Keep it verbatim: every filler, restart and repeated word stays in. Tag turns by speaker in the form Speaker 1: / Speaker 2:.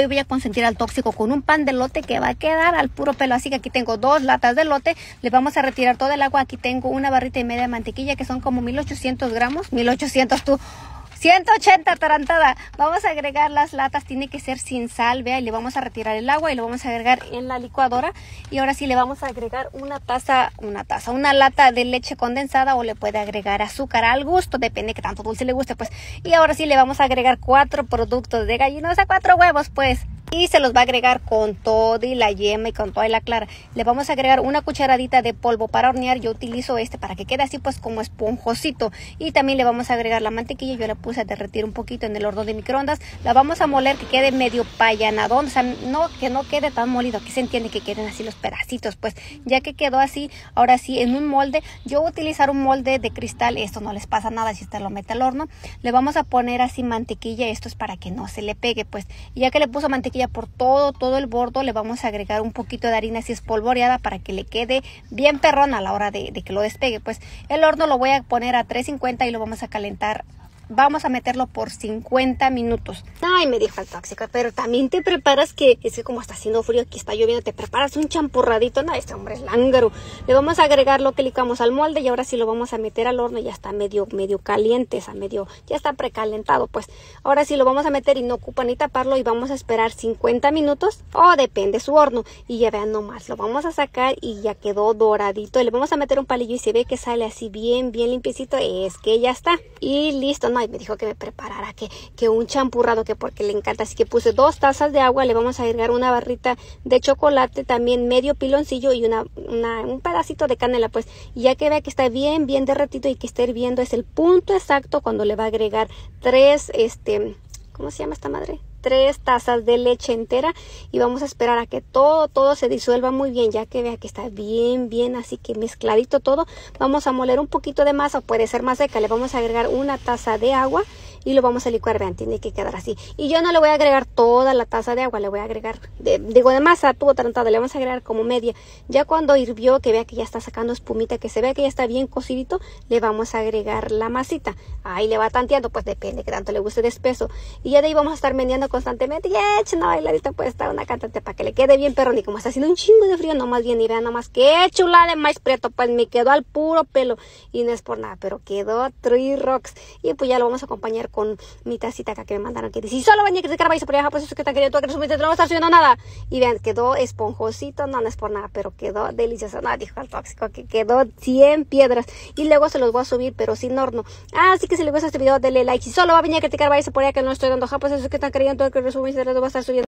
Speaker 1: Hoy voy a consentir al tóxico con un pan de elote que va a quedar al puro pelo. Así que aquí tengo dos latas de elote. Le vamos a retirar todo el agua. Aquí tengo una barrita y media de mantequilla que son como mil ochocientos gramos. mil ochocientos tú. ciento ochenta, tarantada. Vamos a agregar las latas, tiene que ser sin sal, vea, y le vamos a retirar el agua y lo vamos a agregar en la licuadora. Y ahora sí le vamos a agregar una taza, una taza, una lata de leche condensada, o le puede agregar azúcar al gusto, depende que tanto dulce le guste, pues. Y ahora sí le vamos a agregar cuatro productos de gallina, o sea, cuatro huevos, pues. Y se los va a agregar con todo y la yema y con toda la clara. Le vamos a agregar una cucharadita de polvo para hornear. Yo utilizo este para que quede así pues como esponjosito. Y también le vamos a agregar la mantequilla. Yo la puse a derretir un poquito en el horno de microondas. La vamos a moler que quede medio payanadón. O sea, no, que no quede tan molido. Aquí se entiende que queden así los pedacitos. Pues ya que quedó así, ahora sí en un molde. Yo voy a utilizar un molde de cristal. Esto no les pasa nada si usted lo mete al horno. Le vamos a poner así mantequilla. Esto es para que no se le pegue pues. Y ya que le puso mantequilla por todo todo el bordo, le vamos a agregar un poquito de harina así espolvoreada para que le quede bien perrón a la hora de, de que lo despegue. Pues el horno lo voy a poner a trescientos cincuenta y lo vamos a calentar. Vamos a meterlo por cincuenta minutos. Ay, me dijo el tóxico, pero también te preparas que, es que como está haciendo frío, aquí está lloviendo, te preparas un champurradito. No, este hombre es lángaro. Le vamos a agregar lo que licuamos al molde y ahora sí lo vamos a meter al horno. Ya está medio, medio caliente, esa medio, ya está precalentado, pues. Ahora sí lo vamos a meter y no ocupa ni taparlo y vamos a esperar cincuenta minutos, o depende su horno. Y ya vean nomás, lo vamos a sacar y ya quedó doradito. Y le vamos a meter un palillo y se ve que sale así bien, bien limpiecito. Es que ya está. Y listo, no. Y me dijo que me preparara que, que un champurrado, que porque le encanta. Así que puse dos tazas de agua, le vamos a agregar una barrita de chocolate, también medio piloncillo y una, una, un pedacito de canela, pues. Y ya que vea que está bien, bien derretido y que está hirviendo, es el punto exacto cuando le va a agregar tres, este, ¿cómo se llama esta madre? Tres tazas de leche entera y vamos a esperar a que todo, todo se disuelva muy bien. Ya que vea que está bien, bien así que mezcladito todo, vamos a moler un poquito de masa, puede ser más seca. Le vamos a agregar una taza de agua y lo vamos a licuar, vean, tiene que quedar así. Y yo no le voy a agregar toda la taza de agua, le voy a agregar, de, digo de masa, tuvo tarantada, le vamos a agregar como media. Ya cuando hirvió, que vea que ya está sacando espumita, que se vea que ya está bien cocidito, le vamos a agregar la masita. Ahí le va tanteando, pues depende que tanto le guste de espeso. Y ya de ahí vamos a estar meneando constantemente y echen una bailadita, pues está una cantante para que le quede bien perrón. Y como está haciendo un chingo de frío, no más bien, y vean nomás qué chula de maíz prieto, pues me quedó al puro pelo. Y no es por nada, pero quedó Three Rocks. Y pues ya lo vamos a acompañar con mi tacita acá que me mandaron, que dice, si solo venía a criticar maíz por allá, pues eso que tan querido, tú que resumiste, no va a estar subiendo nada. Y vean, quedó esponjosito, no, no es por nada, pero quedó delicioso. No, dijo el tóxico que quedó cien piedras. Y luego se los voy a subir, pero sin horno. Así que si les gusta este video, denle like. Si solo va a venir a criticar maíz por allá que no estoy dando, pues eso que tan querido, tú que resumiste, no va a estar subiendo.